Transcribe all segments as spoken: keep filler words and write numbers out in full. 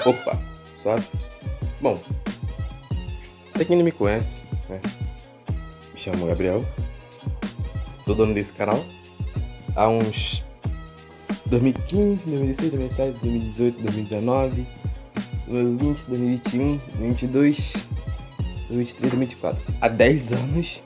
Opa, suave. Bom, pra quem não me conhece, né? Me chamo Gabriel. Sou dono desse canal há uns dois mil e quinze, dois mil e dezesseis, dois mil e dezessete, dois mil e dezoito, dois mil e dezenove, dois mil e vinte, dois mil e vinte e um, dois mil e vinte e dois, dois mil e vinte e três, dois mil e vinte e quatro. Há dez anos.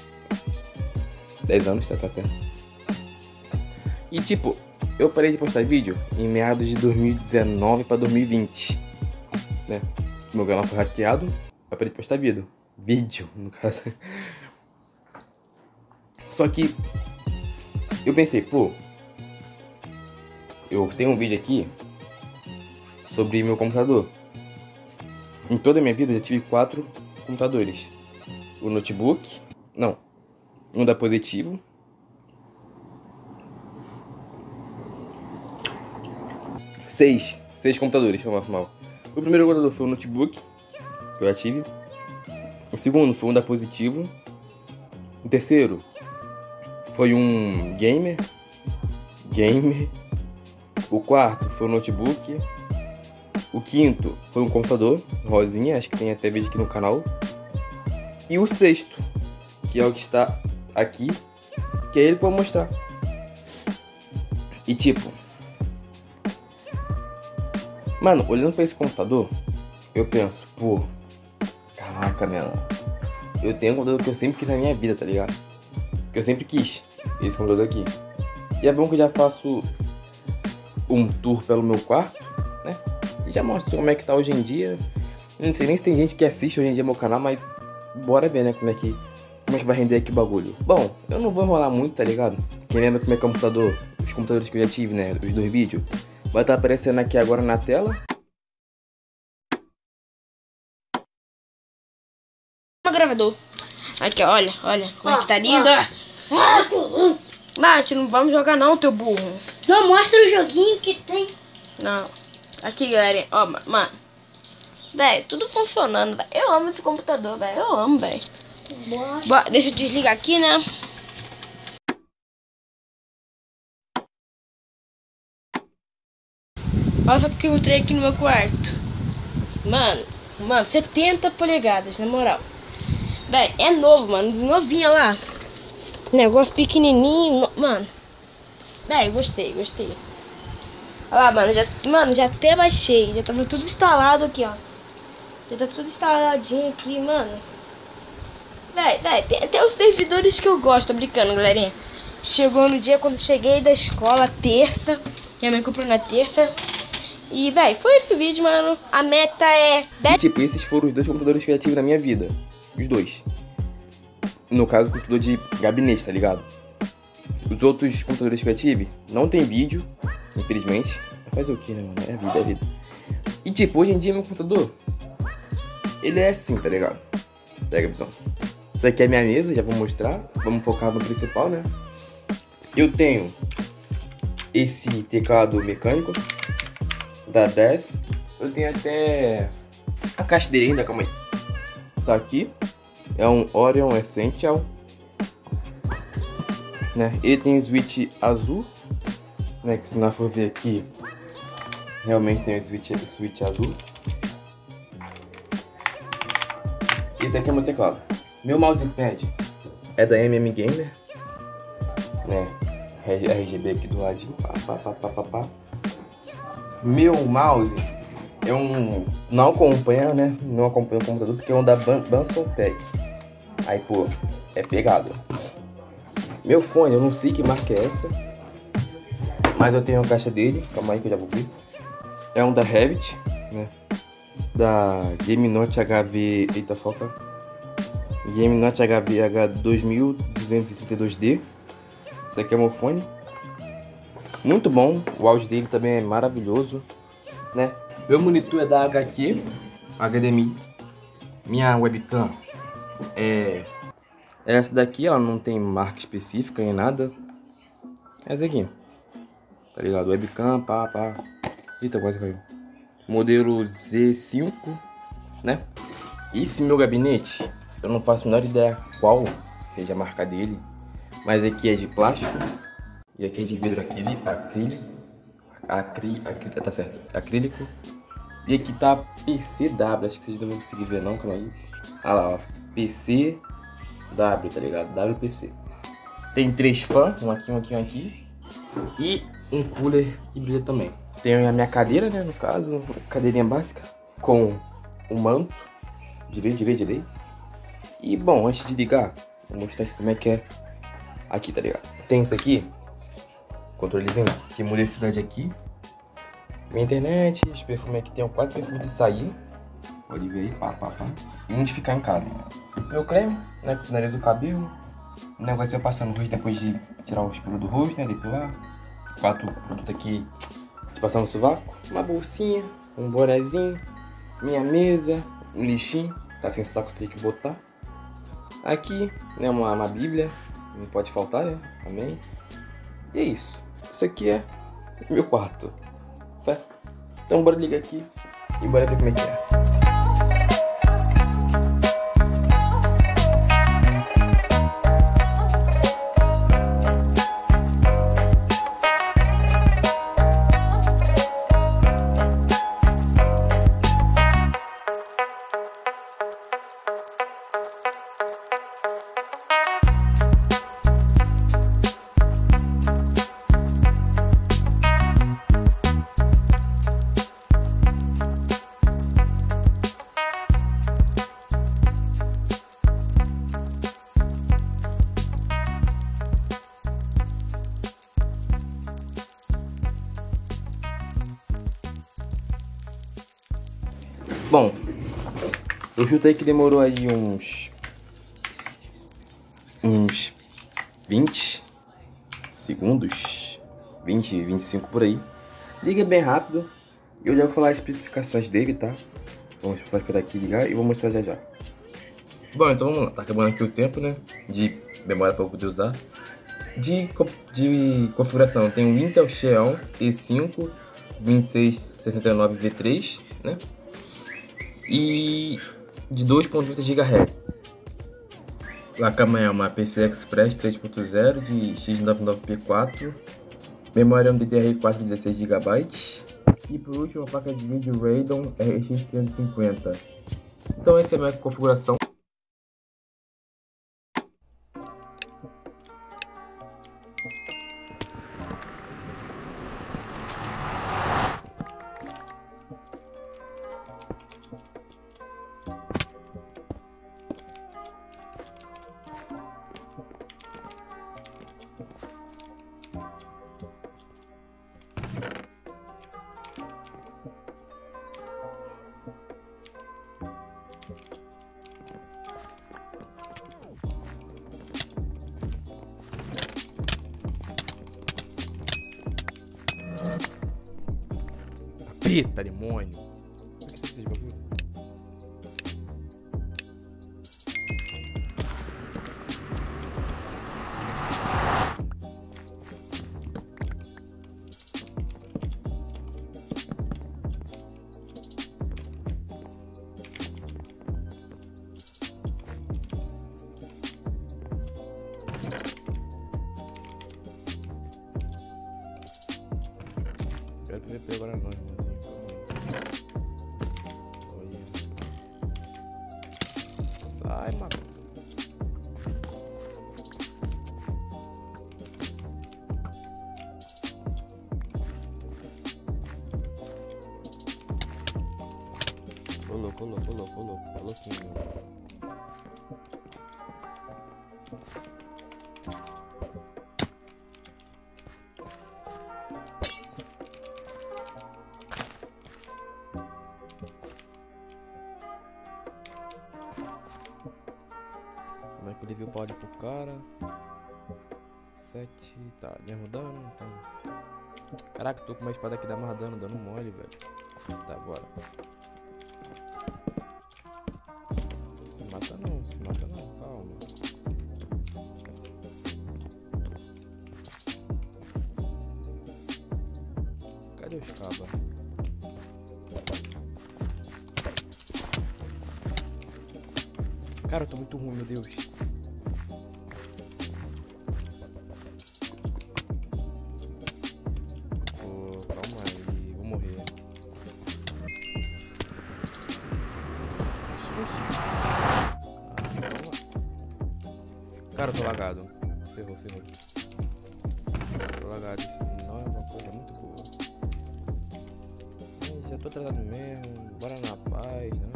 dez anos, tá certo, certo? E tipo, eu parei de postar vídeo em meados de dois mil e dezenove para dois mil e vinte, né? Meu canal foi hackeado, eu parei de postar vídeo. Vídeo, no caso. Só que eu pensei, pô, eu tenho um vídeo aqui sobre meu computador. Em toda a minha vida eu já tive quatro computadores. O notebook, não, um da Positivo, seis, seis computadores, foi mal. O primeiro computador foi o notebook, que eu já tive. O segundo foi um da Positivo. O terceiro foi um gamer, gamer. O quarto foi um notebook. O quinto foi um computador, rosinha, acho que tem até vídeo aqui no canal. E o sexto, que é o que está aqui, que é ele que eu vou mostrar. E tipo, mano, olhando pra esse computador, eu penso, pô, caraca, mano, eu tenho um computador que eu sempre quis na minha vida, tá ligado? Que eu sempre quis, esse computador aqui. E é bom que eu já faço um tour pelo meu quarto, né? E já mostro como é que tá hoje em dia. Não sei nem se tem gente que assiste hoje em dia meu canal, mas bora ver, né, como é que, como é que vai render aqui o bagulho. Bom, eu não vou enrolar muito, tá ligado? Quem lembra como é que é o computador, os computadores que eu já tive, né, os dois vídeos, vai estar aparecendo aqui agora na tela. Gravador. Aqui, olha, olha como é que tá lindo. Mate, não vamos jogar não, teu burro. Não, mostra o joguinho que tem. Não. Aqui, galera. Ó, mano. Véi, tudo funcionando, velho. Eu amo esse computador, velho. Eu amo, velho. Deixa eu desligar aqui, né? Olha só o que eu entrei aqui no meu quarto. Mano, mano, setenta polegadas, na moral. Véi, é novo, mano. Novinha lá. Negócio pequenininho. No... Mano. Véi, gostei, gostei. Olha lá, mano. Já, mano, já até baixei. Já tava tudo instalado aqui, ó. Já tá tudo instaladinho aqui, mano. Véi, véi, tem até os servidores que eu gosto. Tô brincando, galerinha. Chegou no dia quando cheguei da escola, terça. Minha mãe comprou na terça. E, véi, foi esse vídeo, mano. A meta é dez... E, tipo, esses foram os dois computadores que eu já tive na minha vida. Os dois. No caso, o computador de gabinete, tá ligado? Os outros computadores que eu já tive não tem vídeo, infelizmente. Vai fazer o que, né, mano? É a vida, é a vida. E, tipo, hoje em dia, meu computador, ele é assim, tá ligado? Pega a visão. Isso aqui é a minha mesa, já vou mostrar. Vamos focar no principal, né? Eu tenho esse teclado mecânico da dez. Eu tenho até a caixa dele ainda, calma aí. Tá aqui. É um Orion Essential, né? Ele tem switch azul, né? Que se nós for ver aqui, realmente tem o switch, switch azul. Esse aqui é meu teclado. Meu mousepad é da M M Gamer, né? R G B aqui do ladinho. Pá, pá, pá, pá, pá, pá. Meu mouse é um... Não acompanha, né? Não acompanha o computador porque é um da Banson Tech. Aí, pô, é pegado. Meu fone, eu não sei que marca é essa, mas eu tenho a caixa dele. Calma aí que eu já vou ver. É um da Revit, né? Da Game Note H V... Eita, foca. Game Note H V H dois mil duzentos e trinta e dois D. Esse aqui é meu fone. Muito bom. O áudio dele também é maravilhoso, né? Meu monitor é da H Q, H D M I. Minha webcam é essa daqui, ela não tem marca específica nem nada. Essa aqui, tá ligado? Webcam, pá, pá. Eita, quase caiu. Modelo Z cinco, né? Esse meu gabinete, eu não faço a menor ideia qual seja a marca dele, mas aqui é de plástico e aqui é de vidro acrílico. Acrílico. Acrí, acrí, tá certo. Acrílico. E aqui tá P C W, acho que vocês não vão conseguir ver não, calma aí. Olha lá, ó, P C W, tá ligado? W P C. Tem três fãs, um aqui, um aqui, um aqui. E um cooler que brilha também. Tem a minha cadeira, né, no caso, cadeirinha básica, com o manto. Direito, direito, direito. E bom, antes de ligar, vou mostrar aqui como é que é aqui, tá ligado? Tem isso aqui, controlezinho que muda a cidade aqui. Minha internet, os perfumes aqui, tem quatro perfumes de sair. Pode ver aí, pá, pá, pá. E um de ficar em casa. Meu creme, né, que finaliza o cabelo. O negócio vai passar no rosto depois de tirar o espelho do rosto, né, depilar. Quatro produtos aqui de passar no sovaco. Uma bolsinha, um bonezinho, minha mesa, um lixinho. Tá sem saco, tem que botar. Aqui, né, uma, uma bíblia. Não pode faltar, né, amém. E é isso. Isso aqui é meu quarto. Fé? Então bora ligar aqui e bora ver como é que é. Bom, eu chutei que demorou aí uns uns vinte segundos, vinte, vinte e cinco por aí. Liga bem rápido. Eu já vou falar as especificações dele, tá? Vamos passar por aqui, ligar e vou mostrar já já. Bom, então vamos lá. Tá acabando aqui o tempo, né? De memória para eu poder usar. De, de configuração, tem o Intel Xeon E cinco vinte e seis sessenta e nove V três, né? E de dois ponto trinta gigahertz. A câmera é uma P C I Express três ponto zero de X noventa e nove P quatro. Memória é um D D R quatro de dezesseis gigabytes. E por último, a placa de vídeo Radeon R X quinhentos e cinquenta. Então essa é a minha configuração. Eita, demônio! Por que você precisa de bagulho? Quero P V P agora não, irmãozinho. Sai, mano. Colou, colou, colou, colou. Colou sim, meu. Como é que eu levei o pau ali pro cara? sete, tá, mesmo dano, então. Caraca, tô com uma espada que dá mais dano, dando mole, velho. Tá, bora. Se mata não, se mata não, calma. Cadê os cabas? Cara, eu tô muito ruim, meu Deus. Oh, calma aí, vou morrer. Cara, eu tô lagado. Ferrou, ferrou. Tô lagado. Isso não é uma coisa muito boa. Mas já tô atrasado mesmo. Bora na paz, né?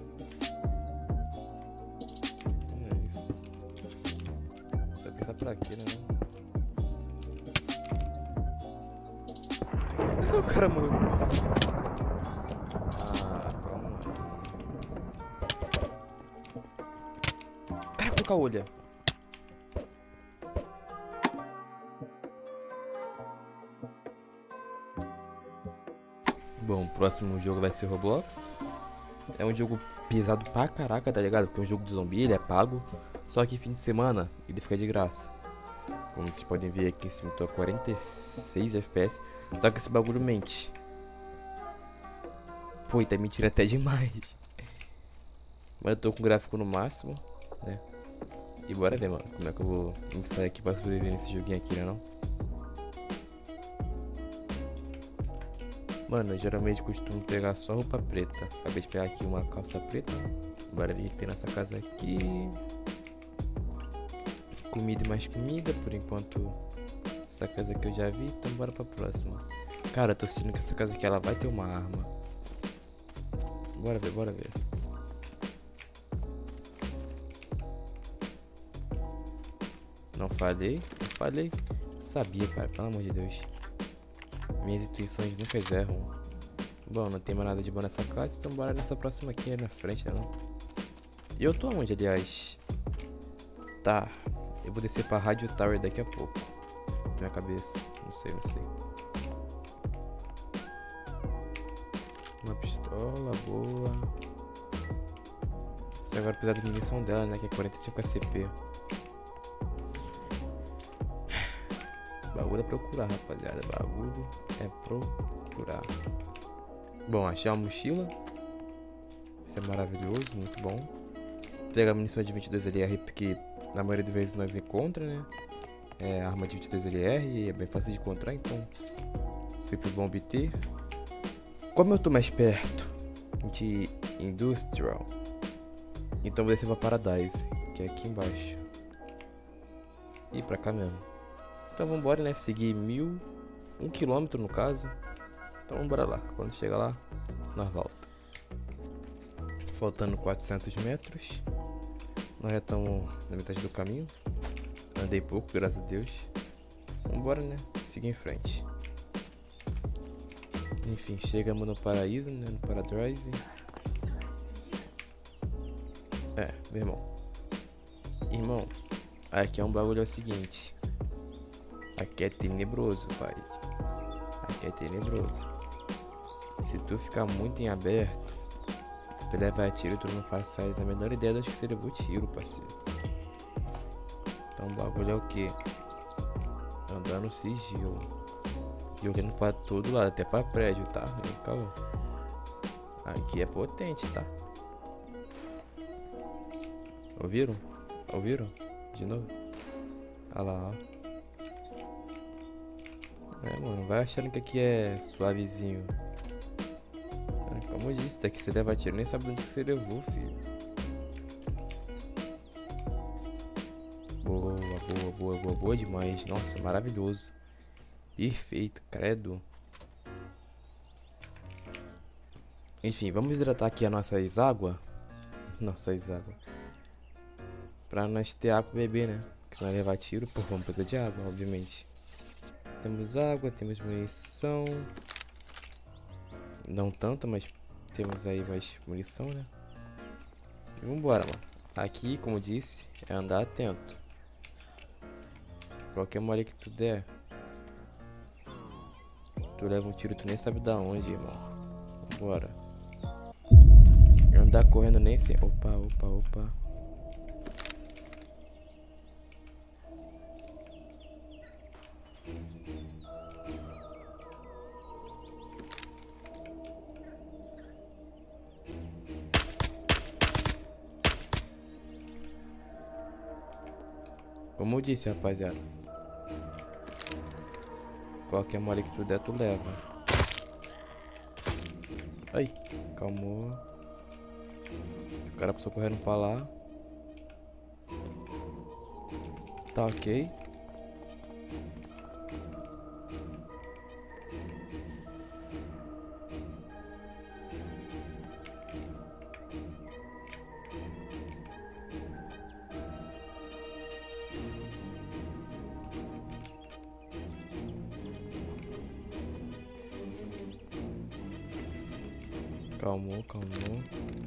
Não é isso. Você vai pensar por aqui, né? O cara morreu. Ah, calma aí. Cara, coloca a olha. Bom, o próximo jogo vai ser Roblox. É um jogo pesado pra caraca, tá ligado? Porque é um jogo de zumbi, ele é pago. Só que fim de semana ele fica de graça. Como vocês podem ver aqui em cima, tô a quarenta e seis F P S. Só que esse bagulho mente. Pô, e tá mentindo até demais. Mas eu tô com o gráfico no máximo, né? E bora ver, mano, como é que eu vou me sair aqui pra sobreviver nesse joguinho aqui, né não? Mano, eu geralmente costumo pegar só roupa preta. Acabei de pegar aqui uma calça preta. Bora ver o que tem nessa casa aqui. Comida e mais comida, por enquanto. Essa casa aqui eu já vi, então bora pra próxima. Cara, eu tô sentindo que essa casa aqui ela vai ter uma arma. Bora ver, bora ver. Não falei, não falei. Sabia, cara, pelo amor de Deus. Minhas intuições nunca erram. Bom, não tem mais nada de bom nessa classe, então bora nessa próxima aqui na frente, né não? E eu tô onde, aliás? Tá, eu vou descer pra Radio Tower daqui a pouco. Minha cabeça, não sei, não sei. Uma pistola, boa. Isso agora precisa da munição dela, né, que é quarenta e cinco A C P. Bagulho é procurar, rapaziada. Bagulho é procurar. Bom, achei uma mochila. Isso é maravilhoso, muito bom. Pegar a munição de vinte e dois L R, porque na maioria das vezes nós encontra, né? É arma de vinte e dois L R e é bem fácil de encontrar, então sempre bom obter. Como eu tô mais perto de Industrial, então vou descer pra Paradise, que é aqui embaixo. E pra cá mesmo. Então vambora, né? Seguir mil, um quilômetro no caso. Então vambora lá. Quando chegar lá, nós volta. Faltando quatrocentos metros. Nós já estamos na metade do caminho. Andei pouco, graças a Deus. Vambora, né? Seguir em frente. Enfim, chegamos no paraíso, né? No Paradise. É, meu irmão. Irmão, aqui é um bagulho é o seguinte. Aqui é tenebroso, pai. Aqui é tenebroso. Se tu ficar muito em aberto, tu levar tiro, tu não faz, faz a menor ideia de que você levou tiro, parceiro. Então o bagulho é o que? Andar no sigilo. E olhando pra todo lado, até pra prédio, tá? Calma. Aqui é potente, tá? Ouviram? Ouviram? De novo? Olha lá, ó. É, mano, vai achando que aqui é suavezinho. Como eu disse, daqui você leva tiro, nem sabe onde você levou, filho. Boa, boa, boa, boa, boa demais. Nossa, maravilhoso. Perfeito, credo. Enfim, vamos hidratar aqui as nossas águas. Nossas águas. Pra nós ter água pra beber, né? Porque se nós levar tiro, pô, vamos precisar de água, obviamente. Temos água, temos munição. Não tanta, mas temos aí mais munição, né? E vambora, mano. Aqui, como disse, é andar atento. Qualquer mole que tu der, tu leva um tiro, tu nem sabe da onde, irmão. Vambora. Andar correndo nem sei. Opa, opa, opa. Como eu disse, rapaziada, qualquer mole que tu der, tu leva. Ai, calmou. O cara passou correndo pra lá. tá ok. Calmou, calmou.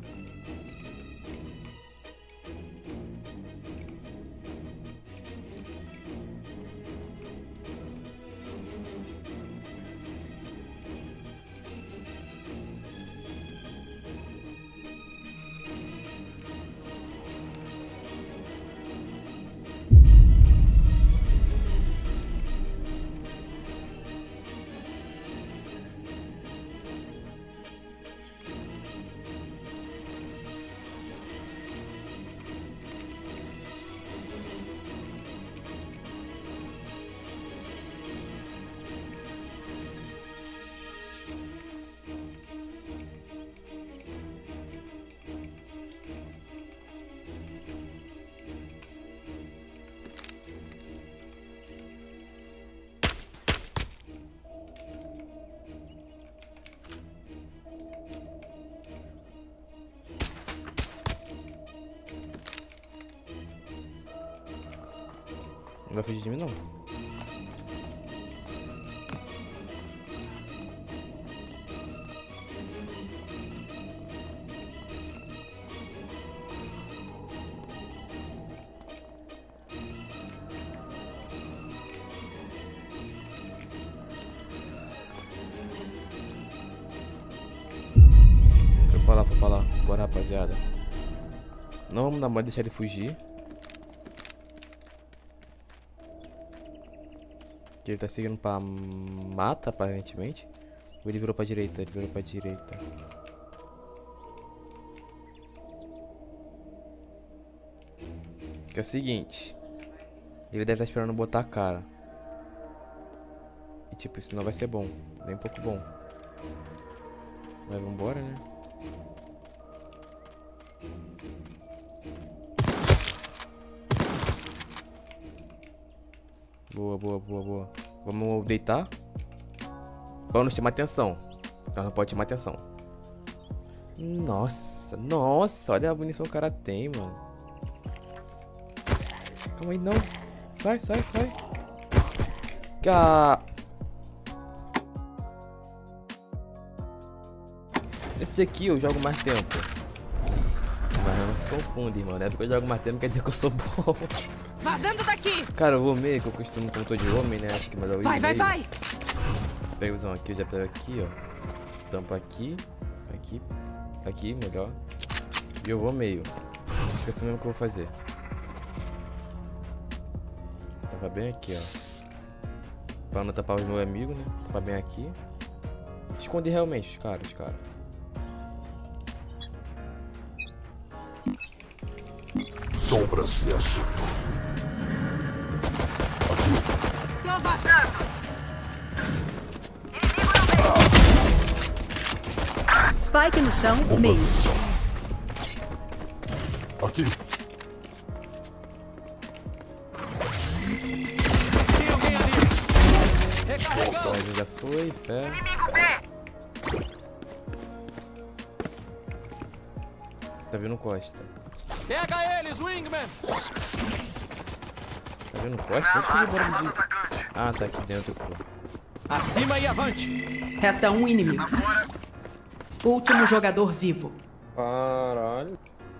Não vai fugir de mim, não. Foi pra lá, foi pra lá. Bora, rapaziada. Não vamos dar mole, deixar ele fugir. Que ele tá seguindo pra mata, aparentemente. Ou ele virou pra direita? Ele virou pra direita. Que é o seguinte. Ele deve estar esperando botar a cara. E tipo, isso não vai ser bom. Nem um pouco bom. Mas vambora, né? Boa, boa, boa, boa. Vamos deitar. Pra não chamar atenção. Ela não pode chamar atenção. Nossa, nossa, olha a munição que o cara tem, mano. Calma aí, não. Sai, sai, sai. Cá. Esse aqui eu jogo mais tempo. Mas não se confunde, irmão. Não é porque eu jogo mais tempo quer dizer que eu sou bom. Vazando daqui! Cara, eu vou meio que eu costumo, como tô de homem, né? Acho que é melhor eu ir Vai, vai, meio. vai! Pega a visão aqui, eu já pego aqui, ó. Tampa aqui, aqui, aqui, melhor. E eu vou meio. Acho que é assim mesmo que eu vou fazer. Tampa bem aqui, ó. Pra não tapar os meus amigos, né? Tampa bem aqui. Esconder realmente os caras, os caras. Sombras viajando. Tô vazando! Spike no chão, Uma meio. missão. Aqui. Tem alguém ali! Recarregando! Mas já foi, fé. Tá vindo Costa. Pega eles, Wingman! Tá vendo Costa? Deixa eu embora de... Ah, tá aqui dentro, pô. Acima e avante! Resta um inimigo. Último jogador vivo. Caralho.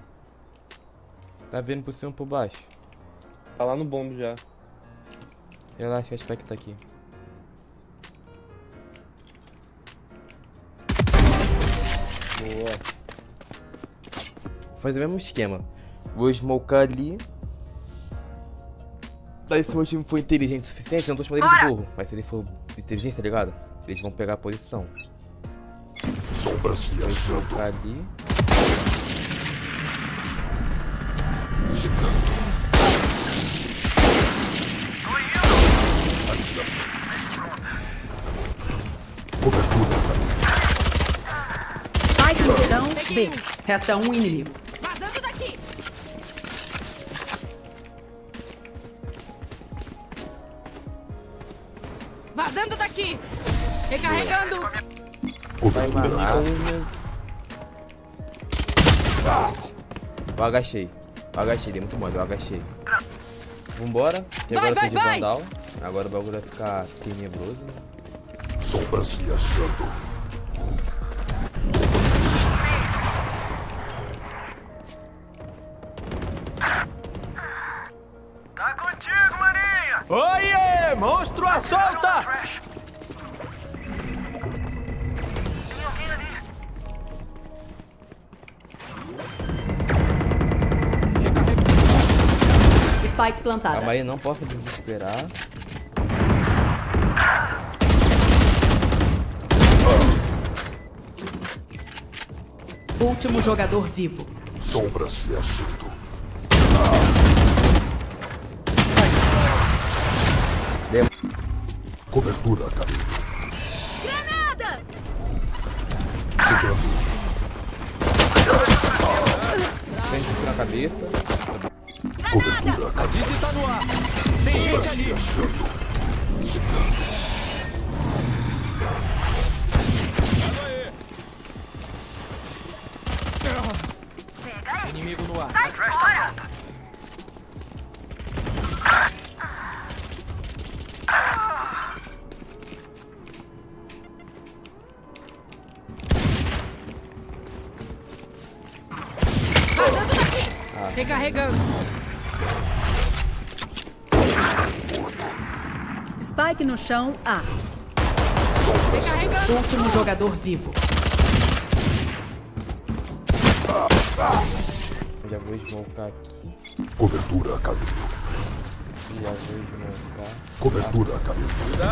Tá vindo por cima ou por baixo? Tá lá no bombo já. Relaxa que a Spec tá aqui. Boa. Vou fazer o mesmo esquema. Vou smocar ali. Daí se o meu time for inteligente o suficiente, eu não tô chamando ele de burro. Mas se ele for inteligente, tá ligado? Eles vão pegar a posição. Sombras Vou viajando. smocar ali. Secando. Aniquilação. Cobertura também. Spike no chão, B. Resta um inimigo. Vazando daqui! Vazando daqui! Recarregando! Cobertura. Eu agachei. Eu agachei, dei muito mole, eu agachei. Vambora, que Vai, agora eu tô vai, de vai. vandal. Agora o bagulho vai ficar tenebroso. Sombras viajando. Tá contigo, maninha! Oiê! Monstro à solta! Tem alguém ali. Spike plantada. Calma aí, não posso desesperar. Último jogador vivo. Sombras viajando. Deu. Cobertura, caminho. Granada! Chegando. Sente na cabeça. Cobertura, caminho. Dizzy tá no ar. Tem Sombras gente ali. viajando. Chegando. Inimigo no ar. Recarregando. Spike no chão, A. Sombras Recarregando. Último jogador vivo. Já vou smocar aqui. Cobertura, caminho. Já vou smocar. Cobertura, caminho.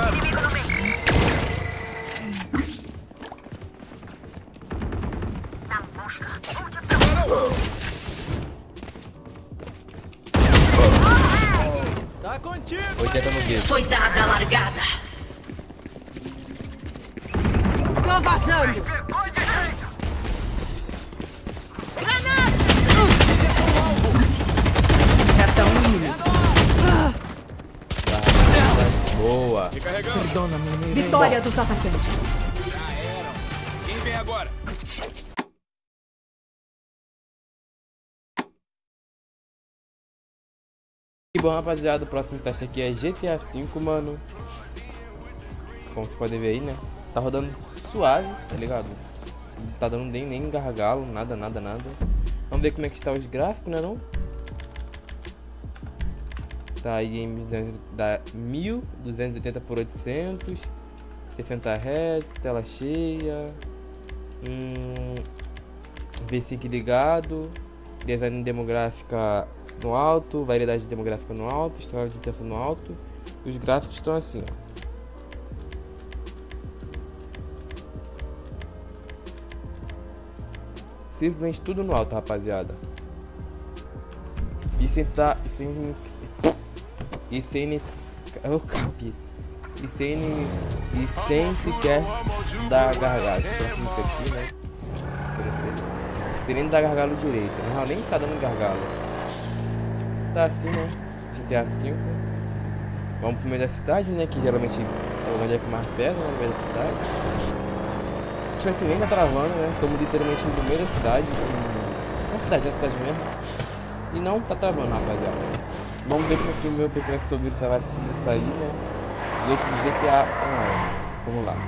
Tá contigo! oitenta no gueto. Foi dada a largada. Tô vazando. Granada! Resta um inimigo. Boa. Vitória dos atacantes. Quem vem agora? E bom, rapaziada, o próximo teste aqui é G T A cinco, mano. Como vocês podem ver aí, né? Tá rodando suave, tá ligado? Não tá dando nem, nem gargalo, nada, nada, nada. Vamos ver como é que está os gráficos, né não? Tá aí em mil duzentos e oitenta por oitocentos, sessenta hertz, tela cheia, hum, V cinco ligado, design demográfica no alto, variedade demográfica no alto, história de texto no alto. Os gráficos estão assim, ó. Simplesmente tudo no alto, rapaziada. E sem tá, e sem e sem eu capi. E sem e sem sequer dar gargalo. Só assim isso aqui, né? Sem nem dar gargalo direito. Na real, nem tá dando gargalo. Tá assim, né? G T A cinco. Vamos pro meio da cidade, né? Que geralmente é onde é que mais pega, né? No meio da cidade. Tipo assim, nem tá travando, né? Estamos literalmente no meio da cidade. Na cidade, na cidade mesmo. E não tá travando, rapaziada. Vamos ver como é que o meu P C vai se subir, se vai se sair, né? Os últimos G T A online. Vamos lá.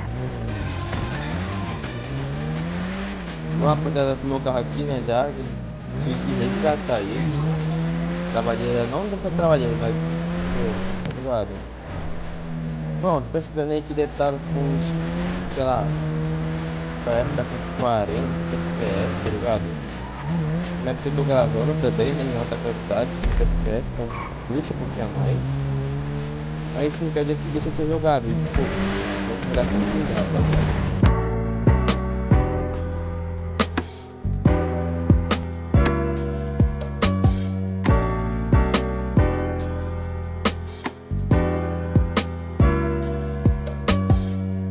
Vou rapaziada pro meu carro aqui, né? Já tive que resgatar ele. Trabalhei, não deu pra trabalhar, mas. Tá ligado? Bom, tô pensando aí que ele tá com, sei lá, essa época tá com quarenta F P S, tá ligado? Mas eu tô gravando também, né, em alta qualidade, F P S, então puxa um pouquinho a mais. Aí isso não quer dizer que deixa de ser jogável, tipo, vou jogar com tudo, rapaziada.